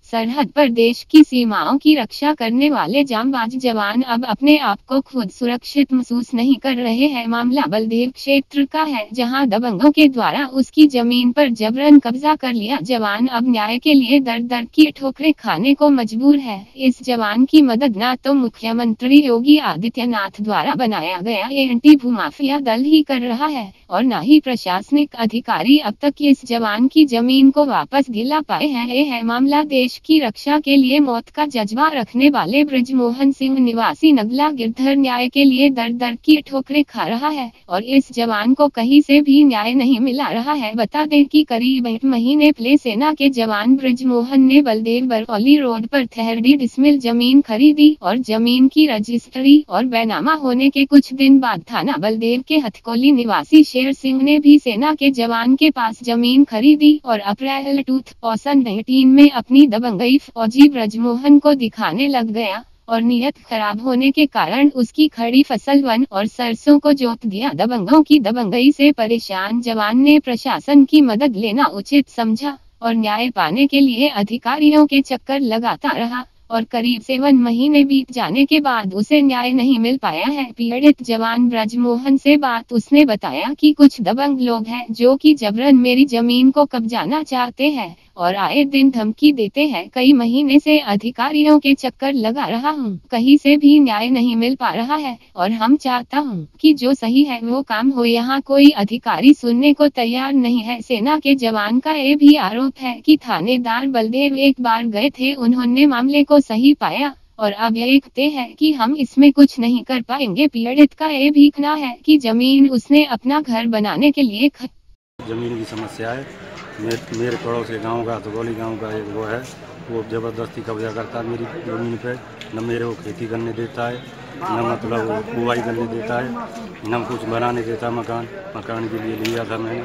सरहद पर देश की सीमाओं की रक्षा करने वाले जांबाज जवान अब अपने आप को खुद सुरक्षित महसूस नहीं कर रहे हैं। मामला बलदेव क्षेत्र का है, जहां दबंगों के द्वारा उसकी जमीन पर जबरन कब्जा कर लिया। जवान अब न्याय के लिए दर दर की ठोकरें खाने को मजबूर है। इस जवान की मदद न तो मुख्यमंत्री योगी आदित्यनाथ द्वारा बनाया गया एंटी भूमाफिया दल ही कर रहा है, और न ही प्रशासनिक अधिकारी अब तक इस जवान की जमीन को वापस दिला पाए हैं। ये है मामला देश की रक्षा के लिए मौत का जज्बा रखने वाले बृजमोहन सिंह निवासी नगला गिरधर न्याय के लिए दर दर की ठोकरें खा रहा है, और इस जवान को कहीं से भी न्याय नहीं मिला रहा है। बता दें कि करीब 1 महीने पहले सेना के जवान बृजमोहन ने बलदेव बरौली रोड पर 3 डिसमिल जमीन खरीदी, और जमीन की रजिस्ट्री और बैनामा होने के कुछ दिन बाद थाना बलदेव के हथकोली निवासी शेर सिंह ने भी सेना के जवान के पास जमीन खरीदी, और अप्रैल 2019 में अपनी दबंगई फौजी बृजमोहन को दिखाने लग गया, और नीयत खराब होने के कारण उसकी खड़ी फसल वन और सरसों को जोत दिया। दबंगों की दबंगई से परेशान जवान ने प्रशासन की मदद लेना उचित समझा, और न्याय पाने के लिए अधिकारियों के चक्कर लगाता रहा, और करीब 7 महीने बीत जाने के बाद उसे न्याय नहीं मिल पाया है। पीड़ित जवान बृजमोहन से बात उसने बताया कि कुछ दबंग लोग हैं जो कि जबरन मेरी जमीन को कब्जाना चाहते हैं, और आए दिन धमकी देते हैं। कई महीने से अधिकारियों के चक्कर लगा रहा हूँ, कहीं से भी न्याय नहीं मिल पा रहा है, और हम चाहता हूँ कि जो सही है वो काम हो। यहाँ कोई अधिकारी सुनने को तैयार नहीं है। सेना के जवान का ये भी आरोप है कि थानेदार बलदेव एक बार गए थे, उन्होंने मामले को सही पाया, और अब ये कहते हैं कि हम इसमें कुछ नहीं कर पाएंगे। पीड़ित का ये भी कहना है कि जमीन उसने अपना घर बनाने के लिए जमीन की समस्या है। मेरे पड़ोस के गांव का हथगोली गांव का एक वो है, वो ज़बरदस्ती कब्जा करता है मेरी ज़मीन पे। न मेरे को खेती करने देता है, न मतलब वो बुआई करने देता है, न कुछ बनाने देता। मकान के लिए लिया था मैंने।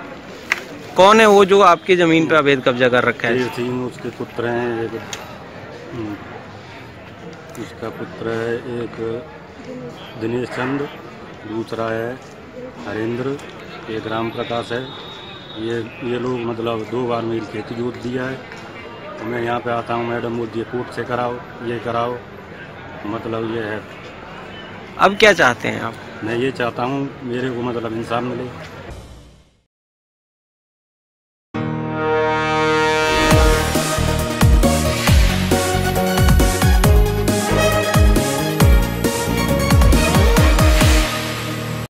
कौन है वो जो आपकी ज़मीन पे अवैध कब्जा कर रखा है? सिंह उसके पुत्र हैं, एक उसका पुत्र है, एक दिनेश चंद, दूसरा है हरेंद्र, एक राम प्रकाश है। ये लोग मतलब 2 बार मेरी खेती जोत दिया है, और मैं यहाँ पे आता हूँ, मैडम बोलती है कोर्ट से कराओ, ये कराओ, मतलब ये है। अब क्या चाहते हैं आप? मैं ये चाहता हूँ मेरे को मतलब इंसाफ मिले।